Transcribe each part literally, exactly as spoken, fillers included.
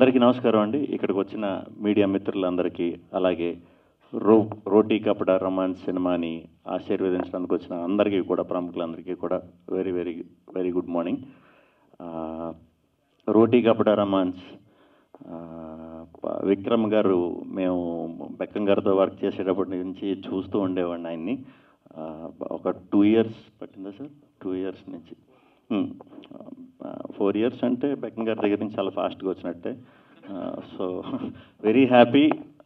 అందరికీ నమస్కారం అండి. ఇక్కడికి వచ్చిన మీడియా మిత్రులందరికీ, అలాగే రో రోటీ కపడా రొమాన్స్ సినిమాని ఆశీర్వదించడానికి వచ్చిన అందరికీ కూడా, ప్రముఖులందరికీ కూడా very very very good morning. Roti Kapada romance Vikram garu, మేము బెక్కం గారితో వర్క్ చేసేటప్పటి నుంచి చూస్తూ ఉండేవాడిని ఆయన్ని. ఒక టూ ఇయర్స్ పట్టిందా సార్? టూ ఇయర్స్ నుంచి ఫోర్ ఇయర్స్ అంటే బెక్కం గారి దగ్గర నుంచి చాలా ఫాస్ట్గా వచ్చినట్టే. So very happy.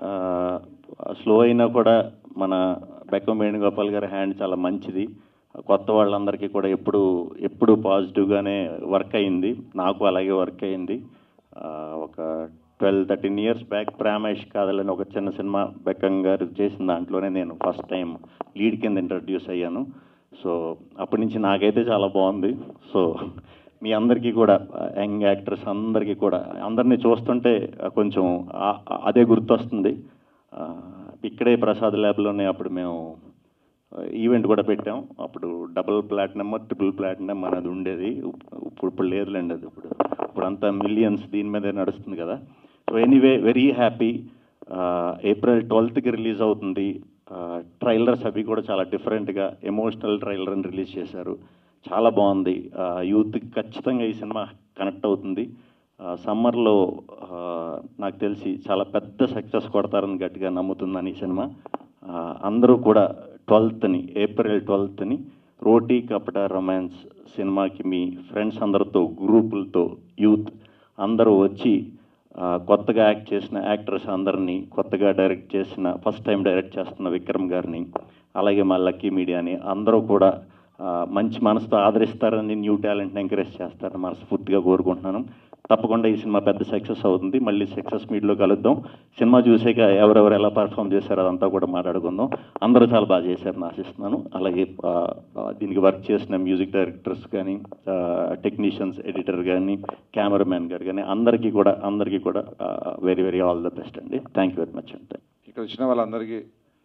స్లో అయినా కూడా మన బెక్కం వేణుగోపాల్ గారి హ్యాండ్ చాలా మంచిది. కొత్త వాళ్ళందరికీ కూడా ఎప్పుడు ఎప్పుడు పాజిటివ్గానే వర్క్ అయింది. నాకు అలాగే వర్క్ అయింది. ఒక ట్వెల్వ్ థర్టీన్ ఇయర్స్ బ్యాక్ ప్రేమేష్ కాదలని ఒక చిన్న సినిమా బెక్కం గారు చేసిన దాంట్లోనే నేను ఫస్ట్ టైం లీడ్ కింద ఇంట్రడ్యూస్ అయ్యాను. సో అప్పటి నుంచి నాకైతే చాలా బాగుంది. సో మీ అందరికీ కూడా, యంగ్ యాక్టర్స్ అందరికీ కూడా, అందరినీ చూస్తుంటే కొంచెం అదే గుర్తొస్తుంది. ఇక్కడే ప్రసాద్ ల్యాబ్లోనే అప్పుడు మేము ఈవెంట్ కూడా పెట్టాం. అప్పుడు డబుల్ ప్లాటినమ్ ట్రిపుల్ ప్లాటినమ్ అనేది ఉండేది. ఇప్పుడు ఇప్పుడు లేదులేండి అది. ఇప్పుడు ఇప్పుడు అంతా మిలియన్స్ దీని మీదే నడుస్తుంది కదా. So anyway very happy. April ట్వెల్త్కి రిలీజ్ అవుతుంది. ట్రైలర్స్ అవి కూడా చాలా డిఫరెంట్గా ఎమోషనల్ ట్రైలర్ని రిలీజ్ చేశారు. చాలా బాగుంది. యూత్కి ఖచ్చితంగా ఈ సినిమా కనెక్ట్ అవుతుంది. సమ్మర్లో నాకు తెలిసి చాలా పెద్ద సక్సెస్ కొడతారని గట్టిగా నమ్ముతుందని ఈ సినిమా. అందరూ కూడా ట్వెల్త్ని ఏప్రిల్ ట్వెల్త్ని రోటీ కపడా రొమాన్స్ సినిమాకి మీ ఫ్రెండ్స్ అందరితో, గ్రూపులతో, యూత్ అందరూ వచ్చి కొత్తగా యాక్ట్ చేసిన యాక్టర్స్ అందరినీ, కొత్తగా డైరెక్ట్ చేసిన ఫస్ట్ టైం డైరెక్ట్ చేస్తున్న విక్రమ్ గారిని, అలాగే మా లక్కీ మీడియాని అందరూ కూడా మంచి మనసుతో ఆదరిస్తారని, న్యూ టాలెంట్ని ఎంకరేజ్ చేస్తారని మనస్ఫూర్తిగా కోరుకుంటున్నాను. తప్పకుండా ఈ సినిమా పెద్ద సక్సెస్ అవుతుంది. మళ్ళీ సక్సెస్ మీట్లో కలుద్దాం. సినిమా చూసాక ఎవరెవరు ఎలా పర్ఫామ్ చేశారో అదంతా కూడా మాట్లాడుకుందాం. అందరూ చాలా బాగా చేశారని ఆశిస్తున్నాను. అలాగే దీనికి వర్క్ చేసిన మ్యూజిక్ డైరెక్టర్స్ కానీ, టెక్నీషియన్స్, ఎడిటర్ కానీ, కెమెరామ్యాన్ గారు కానీ అందరికీ కూడా అందరికీ కూడా very very all the best అండి. థ్యాంక్ యూ వెరీ మచ్ అండి. ఇక్కడ వచ్చిన వాళ్ళందరికీ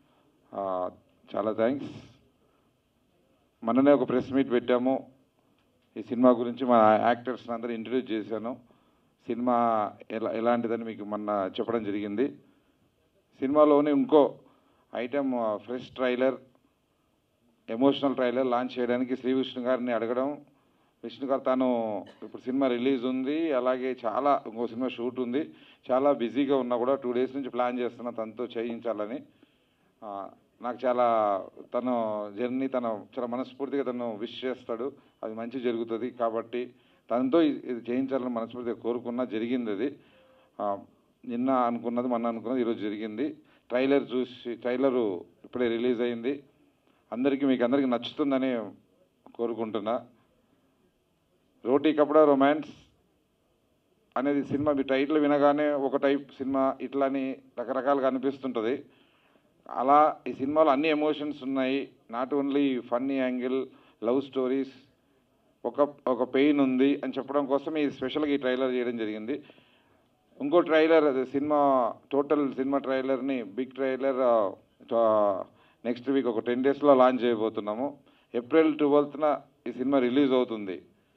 చాలా థ్యాంక్స్. మొన్ననే ఒక ప్రెస్ మీట్ పెట్టాము. ఈ సినిమా గురించి మా యాక్టర్స్ని అందరూ ఇంట్రడ్యూస్ చేశాను. సినిమా ఎలా ఎలాంటిదని మీకు మొన్న చెప్పడం జరిగింది. సినిమాలోనే ఇంకో item fresh trailer, emotional trailer launch చేయడానికి శ్రీ విష్ణు గారిని అడగడం. విష్ణు గారు తాను ఇప్పుడు సినిమా రిలీజ్ ఉంది, అలాగే చాలా ఇంకో సినిమా షూట్ ఉంది, చాలా బిజీగా ఉన్నా కూడా టూ డేస్ నుంచి ప్లాన్ చేస్తున్నా తనతో చేయించాలని. నాకు చాలా తను జర్నీ తను చాలా మనస్ఫూర్తిగా తను విష్ చేస్తాడు. అది మంచి జరుగుతుంది కాబట్టి తనతో ఇది చేయించాలని మనస్ఫూర్తిగా కోరుకున్నా. జరిగింది అది. నిన్న అనుకున్నది, మొన్న అనుకున్నది ఈరోజు జరిగింది. ట్రైలర్ చూసి ట్రైలరు ఇప్పుడే రిలీజ్ అయింది. అందరికీ మీకు అందరికీ నచ్చుతుందని కోరుకుంటున్నా. రోటీ కపడా రొమాన్స్ అనేది సినిమా మీ టైటిల్ వినగానే ఒక టైప్ సినిమా ఇట్లని రకరకాలుగా అనిపిస్తుంటుంది. అలా ఈ సినిమాలో అన్ని ఎమోషన్స్ ఉన్నాయి. Not only funny angle, love stories, ఒక ఒక పెయిన్ ఉంది అని చెప్పడం కోసం ఈ స్పెషల్గా ఈ ట్రైలర్ చేయడం జరిగింది. ఇంకో ట్రైలర్ అది సినిమా టోటల్ సినిమా ట్రైలర్ని బిగ్ ట్రైలర్ నెక్స్ట్ వీక్ ఒక టెన్ డేస్లో లాంచ్ చేయబోతున్నాము. ఏప్రిల్ ట్వెల్త్న ఈ సినిమా రిలీజ్ అవుతుంది.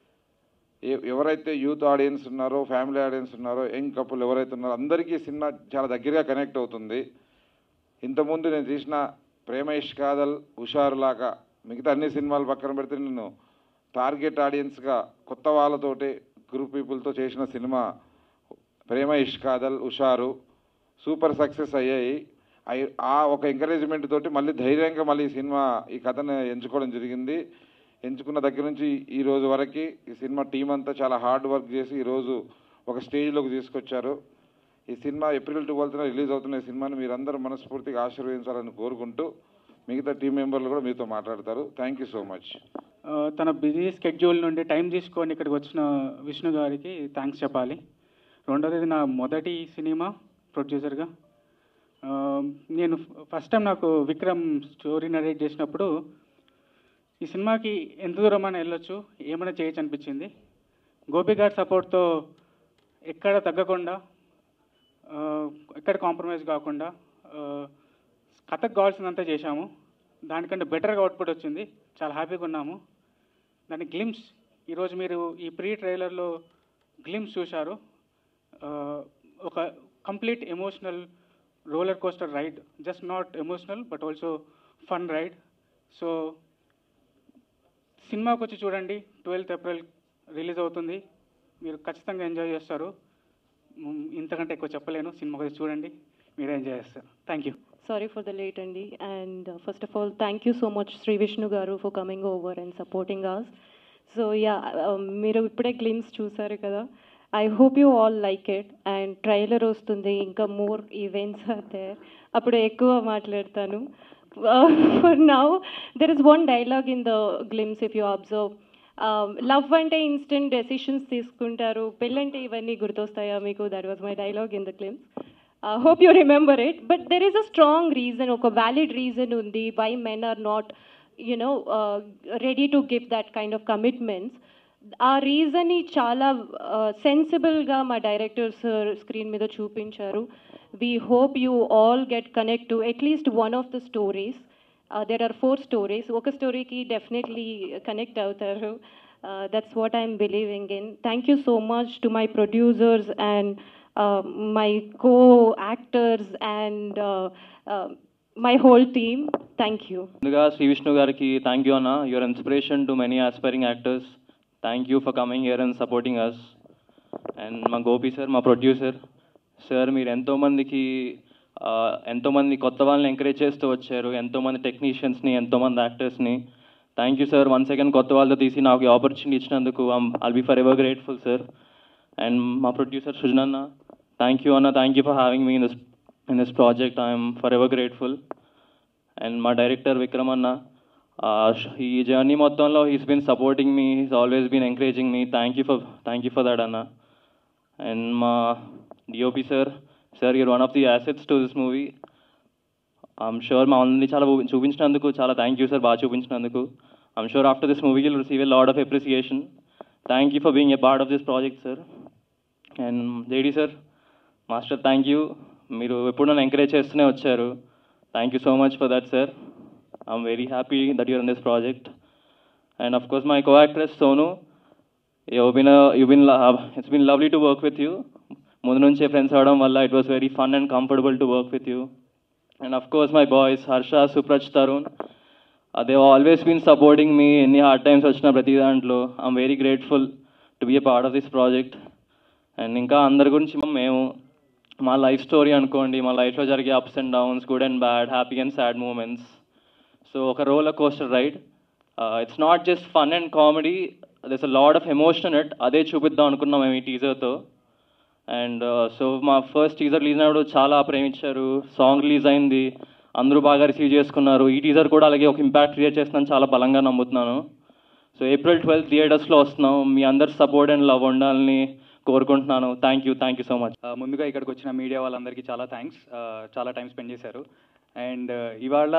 ఎవరైతే యూత్ ఆడియన్స్ ఉన్నారో, ఫ్యామిలీ ఆడియన్స్ ఉన్నారో, యంగ్ కపుల్ ఎవరైతే ఉన్నారో అందరికీ సినిమా చాలా దగ్గరగా కనెక్ట్ అవుతుంది. ఇంతకుముందు నేను తీసిన ప్రేమేష్ కాదల్, హుషారులాగా మిగతా అన్ని సినిమాలు పక్కన పెడితే నేను టార్గెట్ ఆడియన్స్గా కొత్త వాళ్ళతోటి, గ్రూప్ పీపుల్తో చేసిన సినిమా ప్రేమేష్ కాదల్, హుషారు సూపర్ సక్సెస్ అయ్యాయి. ఆ ఒక ఎంకరేజ్మెంట్ తోటి మళ్ళీ ధైర్యంగా మళ్ళీ ఈ సినిమా ఈ కథను ఎంచుకోవడం జరిగింది. ఎంచుకున్న దగ్గర నుంచి ఈ రోజు వరకు ఈ సినిమా టీం అంతా చాలా హార్డ్ వర్క్ చేసి ఈరోజు ఒక స్టేజ్లోకి తీసుకొచ్చారు. ఈ సినిమా ఏప్రిల్ ట్వెల్త్న రిలీజ్ అవుతున్న ఈ సినిమాని మీరందరూ మనస్ఫూర్తిగా ఆశీర్వదించాలని కోరుకుంటూ మిగతా టీం మెంబర్లు కూడా మీతో మాట్లాడతారు. Thank you so much. తన బిజీ స్కెడ్యూల్ నుండి టైం తీసుకొని ఇక్కడికి వచ్చిన విష్ణు గారికి థ్యాంక్స్ చెప్పాలి. రెండోది నా మొదటి సినిమా ప్రొడ్యూసర్గా. నేను ఫస్ట్ టైం నాకు విక్రమ్ స్టోరీ నరేట్ చేసినప్పుడు ఈ సినిమాకి ఎంత దూరమైనా వెళ్ళొచ్చు, ఏమైనా చేయొచ్చు అనిపించింది. గోపి గారి సపోర్ట్తో ఎక్కడ తగ్గకుండా, ఎక్కడ కాంప్రమైజ్ కాకుండా కథకు కావాల్సినంత చేశాము. దానికంటే బెటర్గా అవుట్పుట్ వచ్చింది. చాలా హ్యాపీగా ఉన్నాము. దాని గ్లిమ్స్ ఈరోజు మీరు ఈ ప్రీ ట్రైలర్లో గ్లిమ్స్ చూశారు. ఒక complete emotional roller coaster ride, just not emotional but also fun ride. So సినిమాకి వచ్చి చూడండి, ట్వెల్త్ ఏప్రిల్ రిలీజ్ అవుతుంది, మీరు ఖచ్చితంగా ఎంజాయ్ చేస్తారు. మ్, ఇంతకంటే ఎక్కువ చెప్పలేను. సినిమాకి వచ్చి చూడండి, మీరే ఎంజాయ్ చేస్తారు. Thank you. Sorry for the late Andy, and uh, first of all, thank you so much Sri Vishnu Garu for coming over and supporting us. So yeah, మీరు ఇప్పుడే గ్లిమ్స్ చూసారు కదా. I hope you all like it, and trailer వస్తుంది, ఇంకా more events are there, అప్పుడు ఎక్కువ మాట్లాడతాను. Uh, for now, there is one dialogue in the glimpse if you observe. Love అంటే ఇన్స్టెంట్ డెసిషన్స్ తీసుకుంటారు, పెళ్ళంటే ఇవన్నీ గుర్తొస్తాయా మీకు? That was my dialogue in the glimpse. Uh, hope you remember it, but there is a strong reason, a valid reason undi why men are not, you know, uh, ready to give that kind of commitments. ఆ reason ని చాలా sensible గా మా directors screen మీద చూపించారు. We hope you all get connect to at least one of the stories. There are four stories, ఒక స్టోరీకి definitely connect అవుతారు. That's what I'm believing in. Thank you so much to my producers and Uh, my co-actors and uh, uh, my whole team. Thank you. ముందుగా శ్రీ విష్ణు గారికి thank you అన్న. Your inspiration to many aspiring actors. Thank you for coming here and supporting us. And మా Gopi sir, మా producer sir, మీరు ఎంతోమందికి ఎంతోమంది కొత్త వాళ్ళని ఎంకరేజ్ చేస్తూ వచ్చారు, ఎంతోమంది టెక్నీషియన్స్ని, ఎంతోమంది యాక్టర్స్ని. Thank you sir. One second కొత్త వాళ్ళతో తీసి నాకు ఈ ఆపర్చునిటీ ఇచ్చినందుకు I'll be forever grateful sir. And మా producer Srujan, thank you Anna, thank you for having me in this in this project. I am forever grateful. And my director Vikram Anna, uh, he journey mottanlo he's been supporting me, he's always been encouraging me. Thank you for thank you for that Anna. And my D O P sir, sir, you're one of the assets to this movie. I'm sure ma onni chala chupinchiనందుకు చాలా thank you sir, బాగా చూపించినందుకు. I'm sure after this movie you'll receive a lot of appreciation. Thank you for being a part of this project sir. And J D sir, master thank you. మీరు ఎప్పుడు నన్ను encourage చేస్తూనే వచ్చారు. Thank you so much for that sir. I'm very happy that your in this project. And of course my co actress Sonu, you been you been it's been lovely to work with you. ముందు నుంచే friends అవడం వల్ల it was very fun and comfortable to work with you. And of course my boys Harsha, Supraj, Tarun, they always been supporting me. ఎన్ని hard times వచ్చినా ప్రతి దాంట్లో I'm very grateful to be a part of this project. And ఇంకా అందరి గురించి మేము మా life story అనుకోండి, మా లైఫ్లో జరిగే ups and downs, good and bad, happy and sad moments. So ఒక roller coaster ride. It's not just fun and comedy, there's a lot of emotion it. అదే చూపిద్దాం అనుకున్నాం మేము ఈ టీజర్తో. అండ్ సో మా ఫస్ట్ టీజర్ రిలీజ్ అయినప్పుడు చాలా ప్రేమించారు. సాంగ్ రిలీజ్ అయింది, అందరూ బాగా రిసీవ్ చేసుకున్నారు. ఈ టీజర్ కూడా అలాగే ఒక ఇంపాక్ట్ క్రియేట్ చేస్తుందని చాలా బలంగా నమ్ముతున్నాను. సో ఏప్రిల్ ట్వెల్త్ థియేటర్స్లో వస్తున్నాం. మీ అందరి సపోర్ట్ అండ్ లవ్ ఉండాలని కోరుకుంటున్నాను. Thank you thank you so much. ముందుగా ఇక్కడికి వచ్చిన మీడియా వాళ్ళందరికీ చాలా థ్యాంక్స్. చాలా టైం స్పెండ్ చేశారు. అండ్ ఇవాళ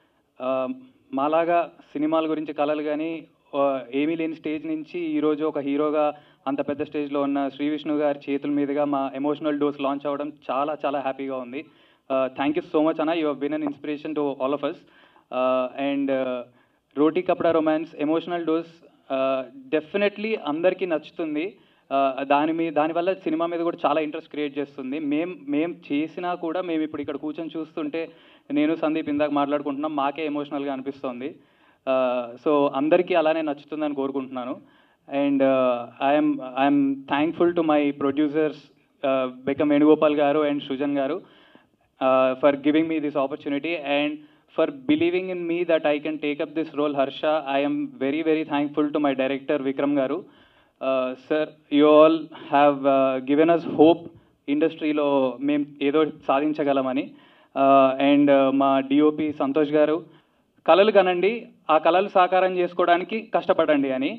మాలాగా సినిమాల గురించి కలలు కానీ ఏమీ లేని స్టేజ్ నుంచి ఈరోజు ఒక హీరోగా అంత పెద్ద స్టేజ్లో ఉన్న శ్రీ విష్ణు గారి చేతుల మీదుగా మా ఎమోషనల్ డోస్ లాంచ్ అవ్వడం చాలా చాలా హ్యాపీగా ఉంది. థ్యాంక్ యూ సో మచ్ అన్న. You have been an inspiration to all of us. And Roti Kapada romance emotional dose definitely అందరికీ నచ్చుతుంది. దాని మీద దానివల్ల సినిమా మీద కూడా చాలా ఇంట్రెస్ట్ క్రియేట్ చేస్తుంది. మేం మేము చేసినా కూడా మేము ఇప్పుడు ఇక్కడ కూర్చొని చూస్తుంటే నేను సందీప్ ఇందాక మాట్లాడుకుంటున్నాం, మాకే ఎమోషనల్గా అనిపిస్తుంది. సో అందరికీ అలానే నచ్చుతుందని కోరుకుంటున్నాను. And I'm I'm thankful to my producers Bekkam Venugopal garu and Srujan garu for giving me this opportunity and for believing in me that I can take up this role. Harsha, I'm very very thankful to my director Vikram garu. Sir, you all have given us hope ఇండస్ట్రీలో మేము ఏదో సాధించగలమని. And మా DOP Santosh garu, కళలు కనండి, ఆ కళలు సాకారం చేసుకోవడానికి కష్టపడండి అని.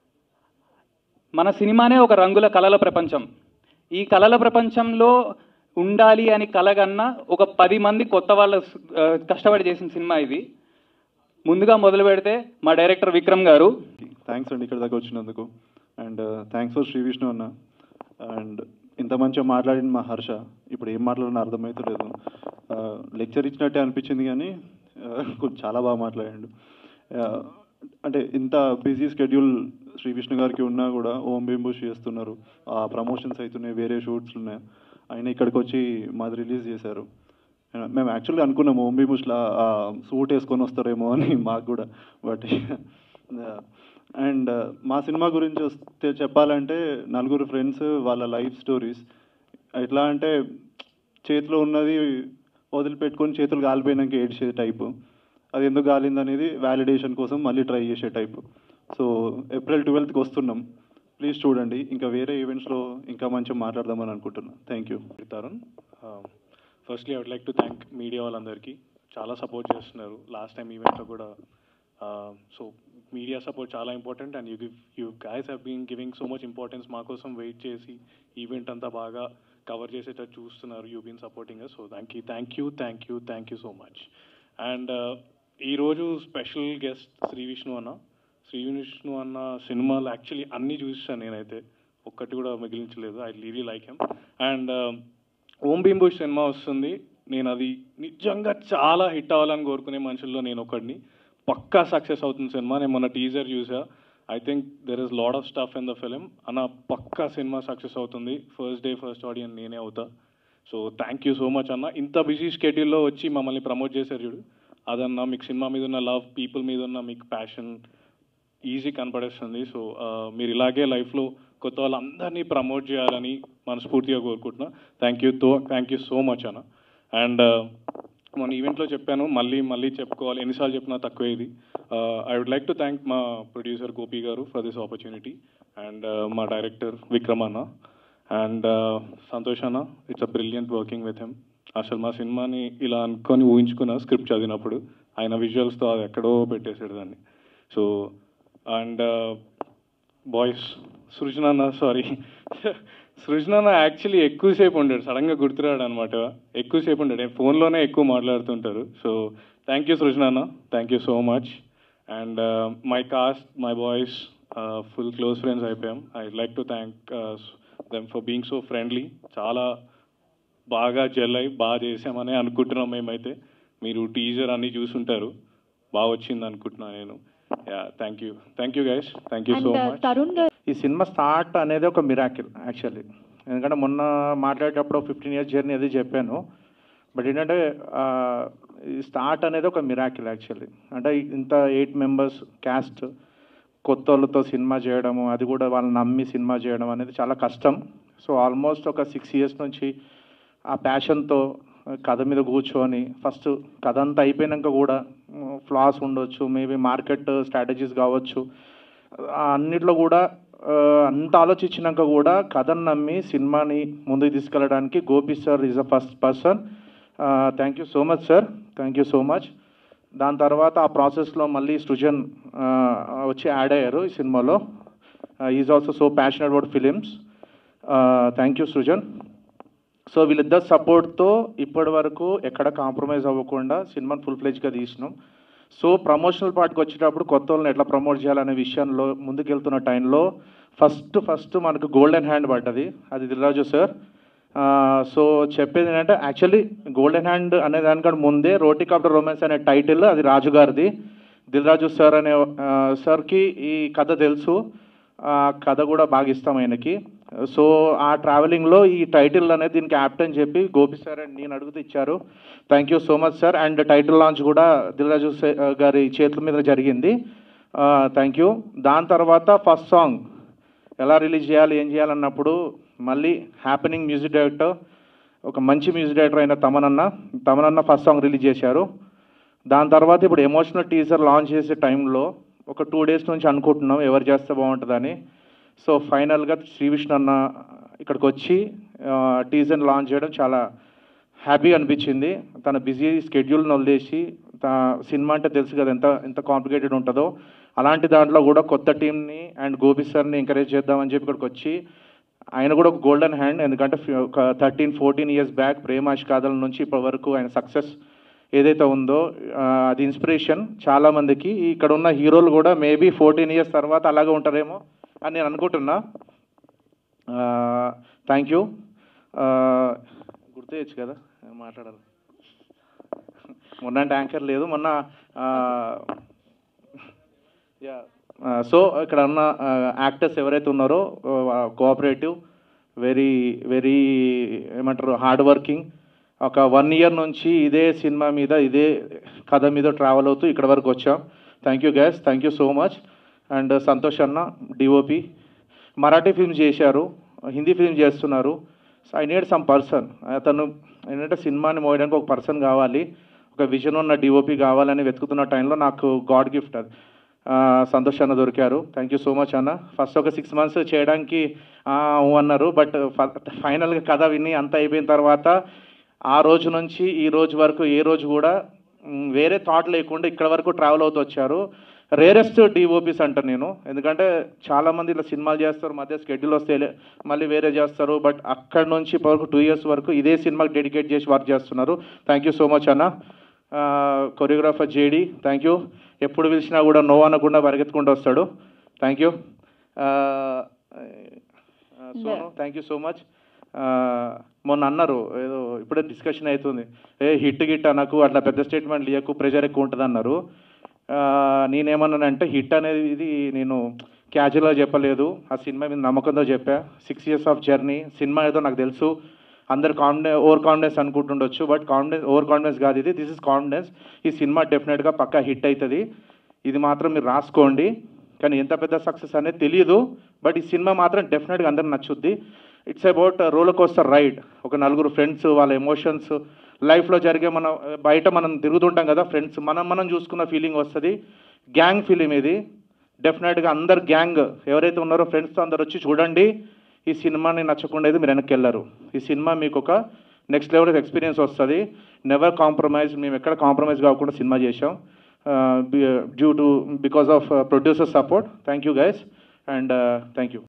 మన సినిమానే ఒక రంగుల కళల ప్రపంచం. ఈ కళల ప్రపంచంలో ఉండాలి అని కలగన్నా ఒక పది మంది కొత్త వాళ్ళ కష్టపడి చేసిన సినిమా ఇది. ముందుగా మొదలు పెడితే మా డైరెక్టర్ విక్రమ్ గారు. థ్యాంక్స్ అండి ఇక్కడ దాకా వచ్చినందుకు. And thanks for Shri Vishnu అన్న. అండ్ ఇంత మంచిగా మాట్లాడిన మా హర్ష, ఇప్పుడు ఏం మాట్లాడినా అర్థమవుతలేదు. లెక్చర్ ఇచ్చినట్టే అనిపించింది కానీ కొంచెం చాలా బాగా మాట్లాడాడు. అంటే ఇంత బిజీ స్కెడ్యూల్ శ్రీ విష్ణు గారికి ఉన్నా కూడా ఓం బింబుష్ చేస్తున్నారు, ప్రమోషన్స్ అవుతున్నాయి, వేరే షూట్స్ ఉన్నాయి. ఆయన ఇక్కడికి వచ్చి మాది రిలీజ్ చేశారు. మేము యాక్చువల్గా అనుకున్నాము ఓంబీ ముష్లా సూట్ వేసుకొని వస్తారేమో అని మాకు కూడా. బట్ అండ్ మా సినిమా గురించి వస్తే చెప్పాలంటే నలుగురు ఫ్రెండ్స్, వాళ్ళ లైఫ్ స్టోరీస్ ఎట్లా అంటే చేతిలో ఉన్నది వదిలిపెట్టుకొని చేతులు కాలిపోయినాక ఏడ్చే టైపు, అది ఎందుకు కాలింది అనేది వ్యాలిడేషన్ కోసం మళ్ళీ ట్రై చేసే టైపు. సో ఏప్రిల్ ట్వెల్త్కి వస్తున్నాం, ప్లీజ్ చూడండి. ఇంకా వేరే ఈవెంట్స్లో ఇంకా మంచిగా మాట్లాడదామని అనుకుంటున్నాను. Thank you. Tarun, firstly I would like to thank media వాళ్ళందరికీ, చాలా సపోర్ట్ చేస్తున్నారు లాస్ట్ టైం ఈవెంట్లో కూడా. సో మీడియా సపోర్ట్ చాలా important and you give you guys have been giving so much importance, మా కోసం వెయిట్ చేసి ఈవెంట్ అంతా బాగా కవర్ చేసేటట్టు చూస్తున్నారు. You been supporting us. So thank you thank you thank you thank you so much. And ఈరోజు special guest Shri Vishnu అన్న. శ్రీ విష్ణు అన్న సినిమాలు యాక్చువల్లీ అన్నీ చూసాను నేనైతే, ఒక్కటి కూడా మిగిలించలేదు. I really like him. And Om Bheem Bush cinema వస్తుంది, నేను అది నిజంగా చాలా హిట్ అవ్వాలని కోరుకునే మనుషుల్లో నేను ఒకడిని. పక్కా సక్సెస్ అవుతుంది సినిమా. నేను మొన్న టీజర్ చూసా, I think there is lot of stuff in the film అన్న. పక్కా సినిమా సక్సెస్ అవుతుంది. ఫస్ట్ డే ఫస్ట్ ఆడియన్స్ నేనే అవుతా. So thank you so much అన్న. ఇంత బిజీ స్కెడ్యూల్లో వచ్చి మమ్మల్ని ప్రమోట్ చేశారు చూడు, అదన్నా మీకు సినిమా మీద ఉన్న లవ్, పీపుల్ మీద ఉన్న మీకు ప్యాషన్ ఈజీ కనపడేస్తుంది. సో మీరు ఇలాగే లైఫ్లో కొత్త వాళ్ళందరినీ ప్రమోట్ చేయాలని మనస్ఫూర్తిగా కోరుకుంటున్నా. థ్యాంక్ యూ తో థ్యాంక్ యూ సో మచ్ అన్న. అండ్ మన ఈవెంట్లో చెప్పాను, మళ్ళీ మళ్ళీ చెప్పుకోవాలి, ఎన్నిసార్లు చెప్పినా తక్కువే ఇది. I would like to thank మా producer Gopi garu for this opportunity, and మా డైరెక్టర్ విక్రమ్ అన్న, అండ్ సంతోష్ అన్న. It's a brilliant working with him. అసలు మా సినిమాని ఇలా అనుకొని ఊహించుకున్న స్క్రిప్ట్ చదివినప్పుడు ఆయన విజువల్స్తో అది ఎక్కడో పెట్టేసాడు దాన్ని. సో అండ్ బాయ్స్ సృజనాన్న, సారీ సృజనాన్న యాక్చువల్లీ ఎక్కువసేపు ఉండాడు, సడన్గా గుర్తురాడు అనమాట. ఎక్కువసేపు ఉండాడు, ఫోన్లోనే ఎక్కువ మాట్లాడుతుంటారు. సో థ్యాంక్ యూ సృజనాన్న, thank you so much. And my cast, my boys full close friends అయిపోయాం. I like to thank them for being so friendly. చాలా బాగా జెల్ అయి బాగా చేసామని అనుకుంటున్నాం మేమైతే. మీరు టీజర్ అన్నీ చూసుంటారు, బాగా వచ్చింది అనుకుంటున్నాను నేను. Yeah thank you thank you guys, thank you so much. ఈ సినిమా స్టార్ట్ అనేది ఒక మిరాకిల్ యాక్చువల్లీ. ఎందుకంటే మొన్న మాట్లాడేటప్పుడు ఫిఫ్టీన్ ఇయర్స్ జర్నీ అది చెప్పాను. బట్ ఏంటంటే ఈ స్టార్ట్ అనేది ఒక మిరాకిల్ యాక్చువల్లీ. అంటే ఇంత ఎయిట్ మెంబర్స్ క్యాస్ట్ కొత్త వాళ్ళతో సినిమా చేయడము, అది కూడా వాళ్ళని నమ్మి సినిమా చేయడం అనేది చాలా కష్టం. సో ఆల్మోస్ట్ ఒక సిక్స్ ఇయర్స్ నుంచి ఆ ప్యాషన్తో కథ మీద కూర్చొని, ఫస్ట్ కథ అంతా అయిపోయినాక కూడా ఫ్లాస్ ఉండొచ్చు, మేబీ మార్కెట్ స్ట్రాటజీస్ కావచ్చు, అన్నిట్లో కూడా అంత ఆలోచించినాక కూడా కథను నమ్మి సినిమాని ముందుకు తీసుకెళ్ళడానికి Gopi sir is a first person. Thank you so much sir, thank you so much. దాని తర్వాత ఆ ప్రాసెస్లో మళ్ళీ సృజన్ వచ్చి యాడ్ అయ్యారు ఈ సినిమాలో. Is also so passionate about films. Thank you Srujan. So వీళ్ళిద్దరు సపోర్ట్తో ఇప్పటి వరకు ఎక్కడ కాంప్రమైజ్ అవ్వకుండా సినిమాని ఫుల్ ఫ్లెజ్గా తీసినాం. సో ప్రమోషనల్ పార్ట్కి వచ్చేటప్పుడు కొత్త వాళ్ళని ఎట్లా ప్రమోట్ చేయాలనే విషయంలో ముందుకెళ్తున్న టైంలో ఫస్ట్ ఫస్ట్ మనకు గోల్డెన్ హ్యాండ్ పడ్డది, అది దిల్రాజు సార్. సో చెప్పేది ఏంటంటే యాక్చువల్లీ గోల్డెన్ హ్యాండ్ అనే దానికంటే ముందే రోటికాప్టర్ రొమాన్స్ అనే టైటిల్ అది రాజు గారిది. దిల్రాజు సార్ అనే సార్కి ఈ కథ తెలుసు, ఆ కథ కూడా బాగా ఇస్తాం ఆయనకి. సో ఆ ట్రావెలింగ్లో ఈ టైటిల్ అనేది దీనికి యాప్ట్ అని చెప్పి గోపి సార్ అండ్ నేను అడుగుతూ ఇచ్చారు. Thank you so much sir. And title launch కూడా దిల్రాజు గారి చేతుల మీద జరిగింది. Thank you. దాని తర్వాత ఫస్ట్ సాంగ్ ఎలా రిలీజ్ చేయాలి ఏం చేయాలన్నప్పుడు మళ్ళీ హ్యాపెనింగ్ మ్యూజిక్ డైరెక్టర్, ఒక మంచి మ్యూజిక్ డైరెక్టర్ అయిన తమనన్న తమనన్న ఫస్ట్ సాంగ్ రిలీజ్ చేశారు. దాని తర్వాత ఇప్పుడు ఎమోషనల్ టీజర్ లాంచ్ చేసే టైంలో ఒక టూ డేస్ నుంచి అనుకుంటున్నాం ఎవరు చేస్తే బాగుంటుందని. సో ఫైనల్గా శ్రీ విష్ణు అన్న ఇక్కడికి వచ్చి టీజర్ లాంచ్ చేయడం చాలా హ్యాపీగా అనిపించింది. తన బిజీ స్కెడ్యూల్ని వదిలేసి సినిమా అంటే తెలుసు కదా ఎంత ఎంత కాంప్లికేటెడ్ ఉంటుందో, అలాంటి దాంట్లో కూడా కొత్త టీంని అండ్ గోపి సార్ని ఎంకరేజ్ చేద్దామని చెప్పి ఇక్కడికి వచ్చి ఆయన కూడా ఒక గోల్డెన్ హ్యాండ్. ఎందుకంటే ఒక థర్టీన్ ఫోర్టీన్ ఇయర్స్ బ్యాక్ ప్రేమాష్ కాదల నుంచి ఇప్పటి వరకు ఆయన సక్సెస్ ఏదైతే ఉందో అది ఇన్స్పిరేషన్ చాలామందికి. ఇక్కడ ఉన్న హీరోలు కూడా మేబీ ఫోర్టీన్ ఇయర్స్ తర్వాత అలాగే ఉంటారేమో అని నేను అనుకుంటున్నా. Thank you. గుర్తేయచ్చు కదా మాట్లాడాలి, మొన్న యాంకర్ లేదు మొన్న. సో ఇక్కడ ఉన్న యాక్టర్స్ ఎవరైతే ఉన్నారో కోఆపరేటివ్ వెరీ వెరీ ఏమంటారు హార్డ్ వర్కింగ్. ఒక వన్ ఇయర్ నుంచి ఇదే సినిమా మీద ఇదే కథ మీద ట్రావెల్ అవుతూ ఇక్కడ వరకు వచ్చాం. Thank you guys, thank you so much. And Santosh అన్న డిఓపి, మరాఠీ ఫిల్మ్స్ చేశారు, హిందీ ఫిల్మ్ చేస్తున్నారు. So I need some person. అతను ఏంటంటే సినిమాని మోయడానికి ఒక పర్సన్ కావాలి, ఒక విజన్ ఉన్న డిఓపి కావాలని వెతుకుతున్న టైంలో నాకు గాడ్ గిఫ్ట్ అది సంతోష్ అన్న దొరికారు. థ్యాంక్ యూ సో మచ్ అన్న. ఫస్ట్ ఒక సిక్స్ మంత్స్ చేయడానికి అన్నారు, బట్ ఫైనల్గా కథ విని అంతా అయిపోయిన తర్వాత ఆ రోజు నుంచి ఈ రోజు వరకు ఏ రోజు కూడా వేరే థాట్ లేకుండా ఇక్కడ వరకు ట్రావెల్ అవుతూ వచ్చారు. రేరెస్ట్ డిఓపీస్ అంటాను నేను, ఎందుకంటే చాలామంది ఇలా సినిమాలు చేస్తారు, మధ్య స్కెడ్యూల్ వస్తే మళ్ళీ వేరే చేస్తారు, బట్ అక్కడ నుంచి వరకు టూ ఇయర్స్ వరకు ఇదే సినిమాకి డెడికేట్ చేసి వర్క్ చేస్తున్నారు. థ్యాంక్ యూ సో మచ్ అన్న. Choreographer JD, thank you. ఎప్పుడు పిలిచినా కూడా నో అనకుండా పరిగెత్తుకుంటూ వస్తాడు. Thank you. Sonu, thank you so much. మొన్న అన్నారు ఏదో ఇప్పుడే డిస్కషన్ అవుతుంది, ఏ హిట్ గిట్ నాకు అట్లా పెద్ద స్టేట్మెంట్ లియకు ప్రెషర్ ఎక్కువ ఉంటుంది అన్నారు. నేనేమన్నానంటే హిట్ అనేది ఇది నేను క్యాజువల్గా చెప్పలేదు, ఆ సినిమా మీద నమ్మకంతో చెప్పా. సిక్స్ ఇయర్స్ ఆఫ్ జర్నీ, సినిమా ఏదో నాకు తెలుసు, అందరు కాన్ఫిడెన్స్ ఓవర్ కాన్ఫిడెన్స్ అనుకుంటుండొచ్చు, బట్ కాన్ఫిడెన్స్ ఓవర్ కాన్ఫిడెన్స్ కాదు ఇది, దిస్ ఇస్ కాన్ఫిడెన్స్. ఈ సినిమా డెఫినెట్గా పక్కా హిట్ అవుతుంది, ఇది మాత్రం మీరు రాసుకోండి. కానీ ఎంత పెద్ద సక్సెస్ అనేది తెలియదు, బట్ ఈ సినిమా మాత్రం డెఫినెట్గా అందరికి నచ్చుద్ది. It's about roller coaster ride. ఒక నలుగురు ఫ్రెండ్స్, వాళ్ళ ఎమోషన్స్, లైఫ్లో జరిగే మనం బయట మనం తిరుగుతుంటాం కదా ఫ్రెండ్స్, మనం మనం చూసుకున్న ఫీలింగ్ వస్తుంది. గ్యాంగ్ ఫిలిం ఇది, డెఫినెట్గా అందరు గ్యాంగ్ ఎవరైతే ఉన్నారో ఫ్రెండ్స్తో అందరు వచ్చి చూడండి. ఈ సినిమాని నచ్చకుండా అయితే మీరు వెనక్కి వెళ్ళరు. ఈ సినిమా మీకు ఒక నెక్స్ట్ లెవెల్ ఎక్స్పీరియన్స్ వస్తుంది. నెవర్ కాంప్రమైజ్, మేము ఎక్కడ కాంప్రమైజ్ కాకుండా సినిమా చేసాం due to because of producer support. Thank you guys and thank you.